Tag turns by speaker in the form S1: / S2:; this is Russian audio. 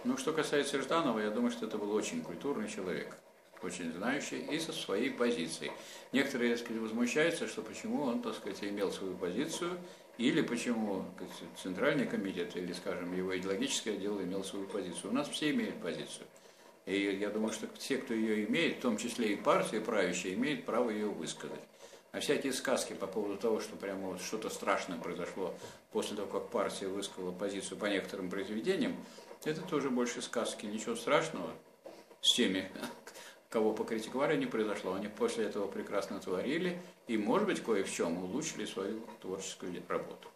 S1: Ну, что касается Жданова, я думаю, что это был очень культурный человек, очень знающий и со своей позицией. Некоторые, так сказать, возмущаются, что почему он, так сказать, имел свою позицию, или почему так сказать, Центральный комитет, или, скажем, его идеологическое отдел имел свою позицию. У нас все имеют позицию. И я думаю, что те, кто ее имеет, в том числе и партия правящая, имеют право ее высказать. А всякие сказки по поводу того, что прямо вот что-то страшное произошло после того, как партия высказала позицию по некоторым произведениям, это тоже больше сказки. Ничего страшного с теми, кого покритиковали, не произошло. Они после этого прекрасно творили и, может быть, кое в чем улучшили свою творческую работу.